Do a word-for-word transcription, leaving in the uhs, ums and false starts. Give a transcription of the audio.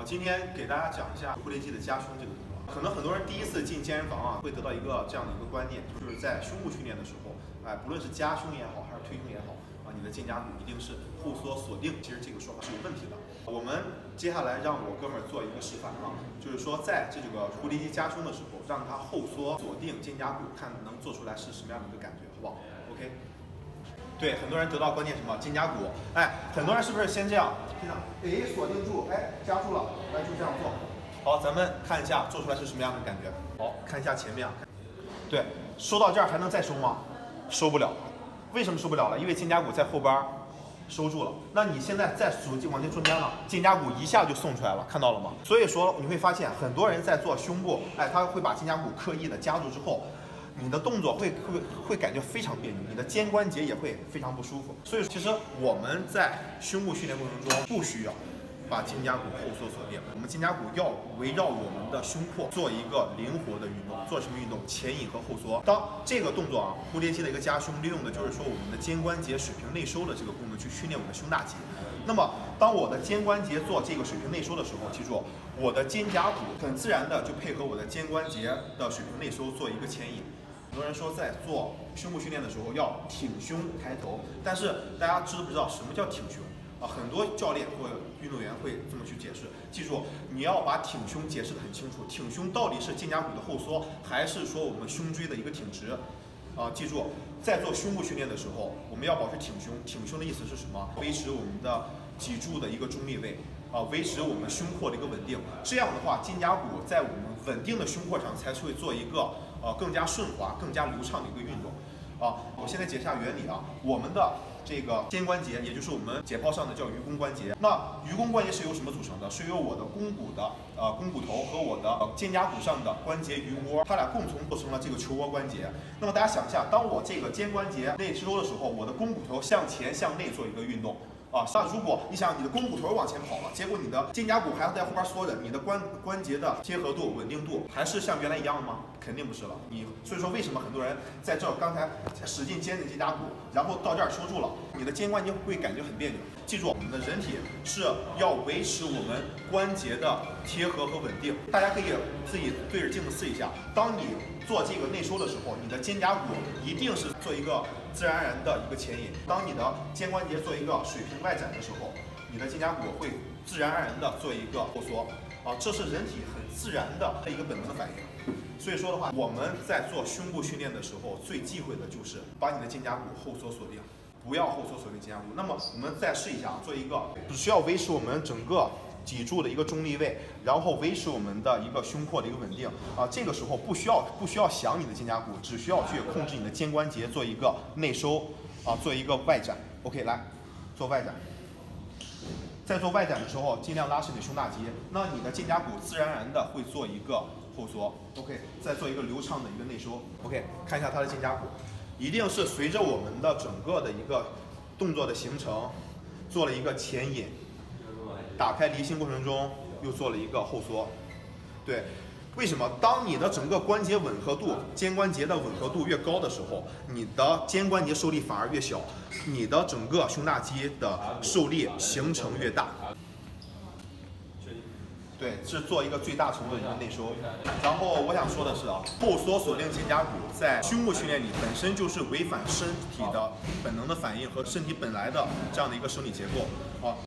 今天给大家讲一下蝴蝶肌的夹胸这个动作。可能很多人第一次进健身房啊，会得到一个这样的一个观念，就是在胸部训练的时候，哎，不论是夹胸也好，还是推胸也好，啊，你的肩胛骨一定是后缩锁定。其实这个说法是有问题的。我们接下来让我哥们儿做一个示范啊，就是说在这个蝴蝶肌夹胸的时候，让它后缩锁定肩胛骨，看能做出来是什么样的一个感觉，好不好 ？OK。对，很多人得到关键什么肩胛骨，哎，很多人是不是先这样，这样，哎，锁定住，哎，夹住了，来就这样做。好，咱们看一下做出来是什么样的感觉。好，看一下前面啊，对，收到这儿还能再收吗？收不了，为什么收不了了？因为肩胛骨在后边收住了。那你现在再数往这中间了，肩胛骨一下就送出来了，看到了吗？所以说你会发现，很多人在做胸部，哎，他会把肩胛骨刻意的夹住之后。你的动作会会会感觉非常别扭，你的肩关节也会非常不舒服。所以其实我们在胸部训练过程中不需要把肩胛骨后缩锁定，我们肩胛骨要围绕我们的胸廓做一个灵活的运动。做什么运动？前引和后缩。当这个动作啊，蝴蝶肌的一个夹胸，利用的就是说我们的肩关节水平内收的这个功能去训练我们的胸大肌。那么当我的肩关节做这个水平内收的时候，记住我的肩胛骨很自然的就配合我的肩关节的水平内收做一个牵引。很多人说在做胸部训练的时候要挺胸抬头，但是大家知不知道什么叫挺胸啊？很多教练或运动员会这么去解释。记住，你要把挺胸解释得很清楚。挺胸到底是肩胛骨的后缩，还是说我们胸椎的一个挺直？啊，记住，在做胸部训练的时候，我们要保持挺胸。挺胸的意思是什么？维持我们的脊柱的一个中立位。啊，维持我们胸廓的一个稳定，这样的话，肩胛骨在我们稳定的胸廓上才会做一个呃更加顺滑、更加流畅的一个运动。啊，我现在解释下原理啊，我们的这个肩关节，也就是我们解剖上的叫鱼肱关节。那鱼肱关节是由什么组成的？是由我的肱骨的呃肱骨头和我的肩胛骨上的关节鱼窝，它俩共同构成了这个球窝关节。那么大家想一下，当我这个肩关节内收的时候，我的肱骨头向前向内做一个运动。啊，那如果你想你的肱骨头往前跑了，结果你的肩胛骨还要在后边缩着，你的关关节的贴合度、稳定度还是像原来一样吗？肯定不是了。你所以说为什么很多人在这儿刚才使劲肩着肩胛骨，然后到这儿收住了，你的肩关节会感觉很别扭。记住，我们的人体是要维持我们关节的贴合和稳定。大家可以自己对着镜子试一下，当你做这个内收的时候，你的肩胛骨一定是做一个自然而然的一个牵引。当你的肩关节做一个水平外展的时候，你的肩胛骨会自然而然的做一个后缩。啊，这是人体很自然的一个本能的反应。所以说的话，我们在做胸部训练的时候，最忌讳的就是把你的肩胛骨后缩锁定，不要后缩锁定肩胛骨。那么我们再试一下，做一个只需要维持我们整个脊柱的一个中立位，然后维持我们的一个胸廓的一个稳定啊。这个时候不需要不需要想你的肩胛骨，只需要去控制你的肩关节做一个内收啊，做一个外展。OK， 来做外展。在做外展的时候，尽量拉伸你的胸大肌，那你的肩胛骨自然而然的会做一个后缩。OK， 再做一个流畅的一个内收。OK， 看一下它的肩胛骨，一定是随着我们的整个的一个动作的形成，做了一个前引。打开离心过程中又做了一个后缩，对，为什么？当你的整个关节吻合度、肩关节的吻合度越高的时候，你的肩关节受力反而越小，你的整个胸大肌的受力形成越大。对，是做一个最大程度的一个内收。然后我想说的是啊，后缩锁定肩胛骨在胸部训练里本身就是违反身体的本能的反应和身体本来的这样的一个生理结构啊。